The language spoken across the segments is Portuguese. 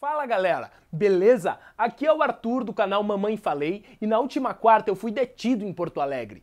Fala galera, beleza? Aqui é o Arthur do canal Mamãe Falei e na última quarta eu fui detido em Porto Alegre.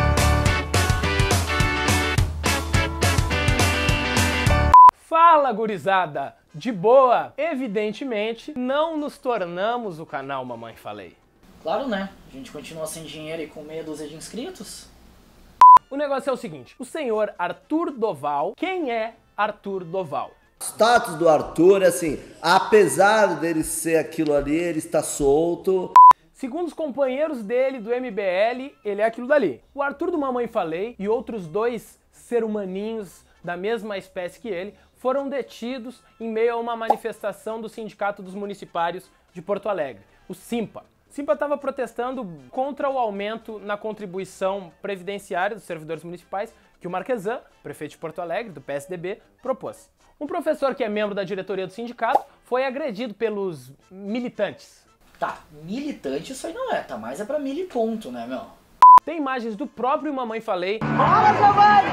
Fala gurizada, de boa? Evidentemente não nos tornamos o canal Mamãe Falei. Claro, né? A gente continua sem dinheiro e com meia dúzia de inscritos. O negócio é o seguinte, o senhor Arthur Doval, quem é Arthur Doval? O status do Arthur é assim, apesar dele ser aquilo ali, ele está solto. Segundo os companheiros dele do MBL, ele é aquilo dali. O Arthur do Mamãe Falei e outros dois ser-humaninhos da mesma espécie que ele foram detidos em meio a uma manifestação do Sindicato dos Municipários de Porto Alegre, o SIMPA. O SIMPA estava protestando contra o aumento na contribuição previdenciária dos servidores municipais que o Marquesan, prefeito de Porto Alegre, do PSDB, propôs. Um professor que é membro da diretoria do sindicato foi agredido pelos militantes. Tá, militante isso aí não é, tá mais é pra miliponto, né, meu? Tem imagens do próprio Mamãe Falei. Fala, Giovanni!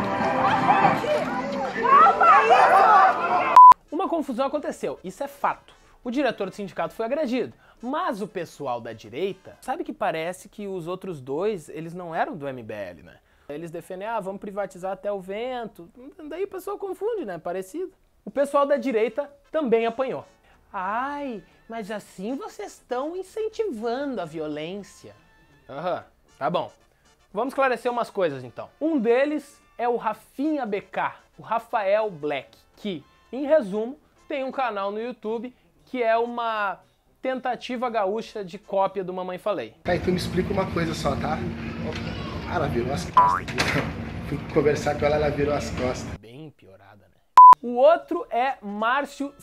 Uma confusão aconteceu, isso é fato. O diretor do sindicato foi agredido, mas o pessoal da direita, sabe que parece que os outros dois, eles não eram do MBL, né? Eles defendem, vamos privatizar até o vento, daí o pessoal confunde, né? Parecido. O pessoal da direita também apanhou. Ai, mas assim vocês estão incentivando a violência. Aham, tá bom. Vamos esclarecer umas coisas então. Um deles é o Rafinha BK, o Rafael Black, que, em resumo, tem um canal no YouTube que é uma tentativa gaúcha de cópia do Mamãe Falei. Tá, então me explica uma coisa só, tá? Ela virou as costas aqui. Fui conversar com ela, ela virou as costas. Bem piorada, né? O outro é Márcio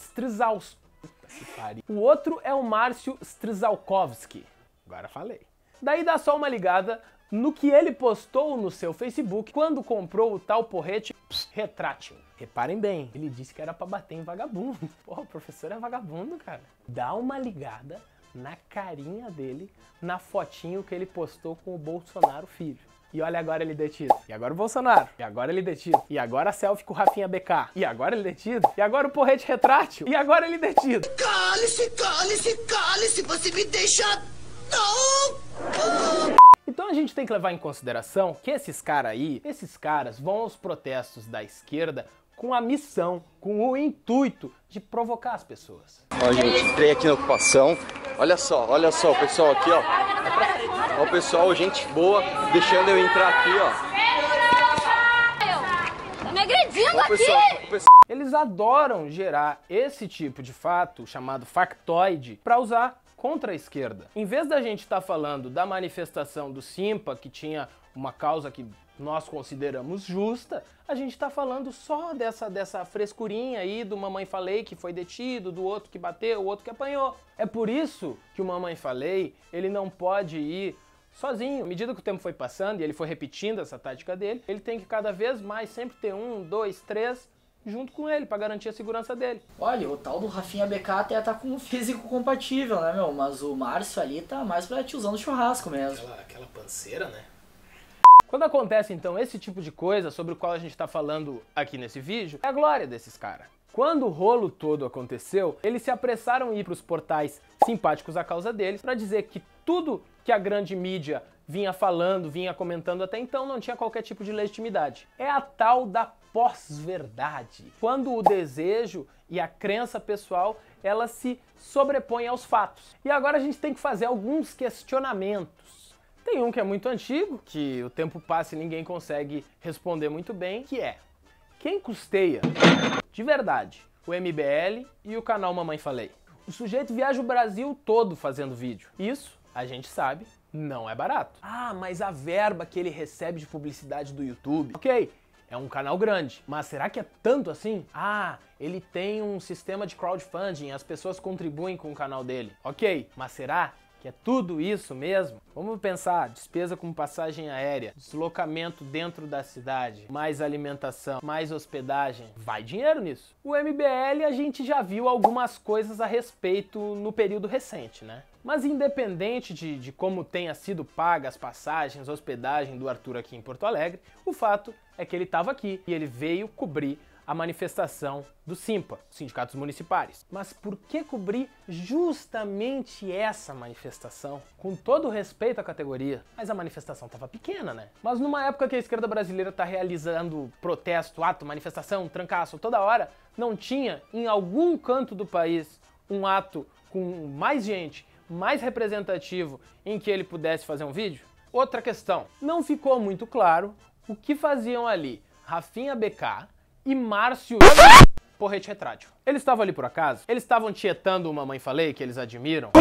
Strizalkowski. Agora falei. Daí dá só uma ligada no que ele postou no seu Facebook quando comprou o tal porrete retrátil. Reparem bem, ele disse que era pra bater em vagabundo. Porra, o professor é vagabundo, cara. Dá uma ligada na carinha dele, na fotinho que ele postou com o Bolsonaro filho. E olha agora ele detido. E agora o Bolsonaro. E agora ele detido. E agora a selfie com o Rafinha BK. E agora ele detido. E agora o porrete retrátil. E agora ele detido. Cale-se, cale-se, cale-se, você me deixa... Não! Então a gente tem que levar em consideração que esses caras vão aos protestos da esquerda com a missão, com o intuito de provocar as pessoas. Ó, gente, entrei aqui na ocupação. Olha só o pessoal aqui, ó. Ó, o pessoal, gente boa, deixando eu entrar aqui, ó. Tá me agredindo Ó, aqui! Eles adoram gerar esse tipo de fato, chamado factoide, para usar contra a esquerda. Em vez da gente estar falando da manifestação do SIMPA, que tinha uma causa que nós consideramos justa, a gente está falando só dessa frescurinha aí do Mamãe Falei que foi detido, do outro que bateu, o outro que apanhou. É por isso que o Mamãe Falei, ele não pode ir sozinho. À medida que o tempo foi passando e ele foi repetindo essa tática dele, ele tem que cada vez mais sempre ter 1, 2, 3 junto com ele, pra garantir a segurança dele. Olha, o tal do Rafinha BK até tá com um físico compatível, né, meu? Mas o Márcio ali tá mais pra tiozão do churrasco mesmo. Aquela panceira, né? Quando acontece, então, esse tipo de coisa sobre o qual a gente tá falando aqui nesse vídeo, é a glória desses caras. Quando o rolo todo aconteceu, eles se apressaram a ir pros portais simpáticos à causa deles pra dizer que tudo que a grande mídia vinha falando, vinha comentando até então, não tinha qualquer tipo de legitimidade. É a tal da pós-verdade, quando o desejo e a crença pessoal, ela se sobrepõe aos fatos. E agora a gente tem que fazer alguns questionamentos. Tem um que é muito antigo, que o tempo passa e ninguém consegue responder muito bem, que é: quem custeia, de verdade, o MBL e o canal Mamãe Falei? O sujeito viaja o Brasil todo fazendo vídeo. Isso, a gente sabe, não é barato. Mas a verba que ele recebe de publicidade do YouTube... Ok, é um canal grande, mas será que é tanto assim? Ele tem um sistema de crowdfunding, as pessoas contribuem com o canal dele. Ok, mas será que é tudo isso mesmo? Vamos pensar, despesa com passagem aérea, deslocamento dentro da cidade, mais alimentação, mais hospedagem, vai dinheiro nisso. O MBL a gente já viu algumas coisas a respeito no período recente, né? Mas independente de como tenha sido paga as passagens, hospedagem do Arthur aqui em Porto Alegre, o fato é que ele estava aqui e ele veio cobrir a manifestação do SIMPA, Sindicatos Municipais. Mas por que cobrir justamente essa manifestação? Com todo respeito à categoria, mas a manifestação estava pequena, né? Mas numa época que a esquerda brasileira está realizando protesto, ato, manifestação, trancaço toda hora, não tinha em algum canto do país um ato com mais gente, mais representativo, em que ele pudesse fazer um vídeo? Outra questão, não ficou muito claro o que faziam ali Rafinha BK e Márcio Porrete Retrátil. Eles estavam ali por acaso? Eles estavam tietando o Mamãe Falei, que eles admiram?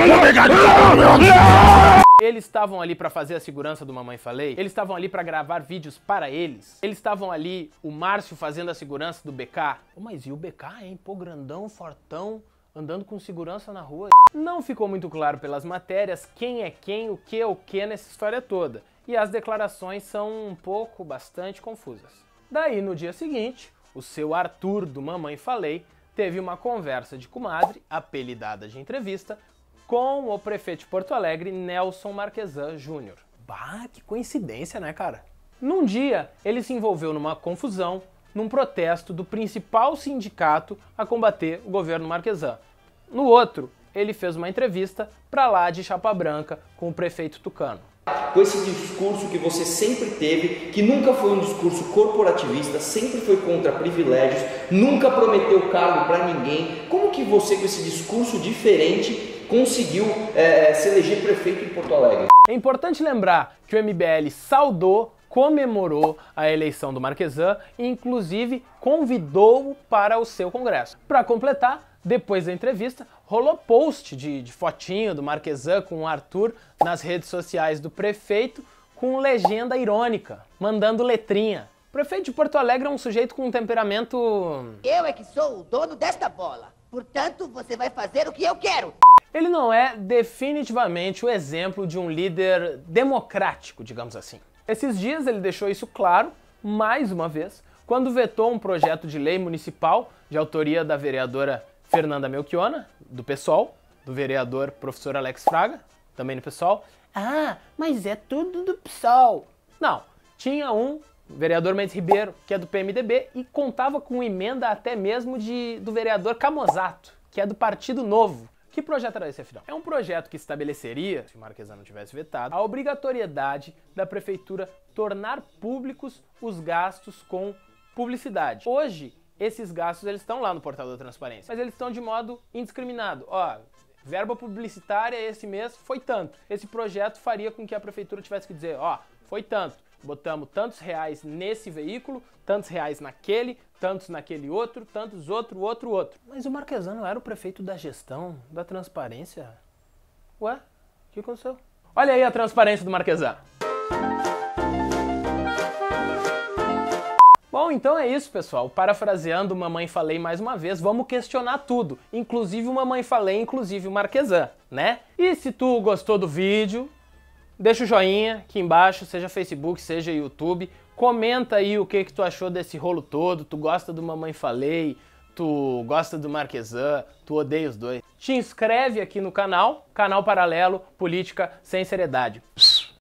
Eles estavam ali para fazer a segurança do Mamãe Falei? Eles estavam ali para gravar vídeos para eles? Eles estavam ali, o Márcio fazendo a segurança do BK? Oh, mas e o BK, hein? Pô, grandão, fortão, andando com segurança na rua. Não ficou muito claro pelas matérias quem é quem, o que é o que nessa história toda. E as declarações são bastante confusas. Daí, no dia seguinte, o seu Arthur do Mamãe Falei teve uma conversa de comadre, apelidada de entrevista, com o prefeito de Porto Alegre, Nelson Marquesan Júnior. Bah, que coincidência, né, cara? Num dia, ele se envolveu numa confusão, num protesto do principal sindicato a combater o governo Marquesan. No outro, ele fez uma entrevista pra lá de chapa branca com o prefeito tucano. Com esse discurso que você sempre teve, que nunca foi um discurso corporativista, sempre foi contra privilégios, nunca prometeu cargo para ninguém, como que você, com esse discurso diferente, conseguiu se eleger prefeito em Porto Alegre? É importante lembrar que o MBL saudou, comemorou a eleição do Marquesan e inclusive convidou-o para o seu congresso. Para completar, depois da entrevista, rolou post de fotinho do Marquesan com o Arthur nas redes sociais do prefeito com legenda irônica, mandando letrinha. O prefeito de Porto Alegre é um sujeito com um temperamento... Eu é que sou o dono desta bola. Portanto, você vai fazer o que eu quero. Ele não é definitivamente o exemplo de um líder democrático, digamos assim. Esses dias ele deixou isso claro, mais uma vez, quando vetou um projeto de lei municipal de autoria da vereadora Fernanda Melchiona, do PSOL, do vereador professor Alex Fraga, também do PSOL. Ah, mas é tudo do PSOL. Não, tinha um vereador Mendes Ribeiro, que é do PMDB, e contava com emenda até mesmo do vereador Camozato, que é do Partido Novo. Que projeto era esse, afinal? É um projeto que estabeleceria, se o Marquesan não tivesse vetado, a obrigatoriedade da prefeitura tornar públicos os gastos com publicidade. Hoje, esses gastos eles estão lá no portal da transparência, mas eles estão de modo indiscriminado. Ó, verba publicitária esse mês foi tanto. Esse projeto faria com que a prefeitura tivesse que dizer, ó, foi tanto. Botamos tantos reais nesse veículo, tantos reais naquele, tantos naquele outro, tantos outro. Mas o Marquesan não era o prefeito da gestão, da transparência? Ué, o que aconteceu? Olha aí a transparência do Marquesan. Bom, então é isso, pessoal. Parafraseando o Mamãe Falei mais uma vez, vamos questionar tudo, inclusive o Mamãe Falei, inclusive o Marquesan, né? E se tu gostou do vídeo, deixa o joinha aqui embaixo, seja Facebook, seja YouTube. Comenta aí o que tu achou desse rolo todo. Tu gosta do Mamãe Falei, tu gosta do Marquesan, tu odeia os dois. Te inscreve aqui no canal, canal paralelo, Política Sem Seriedade.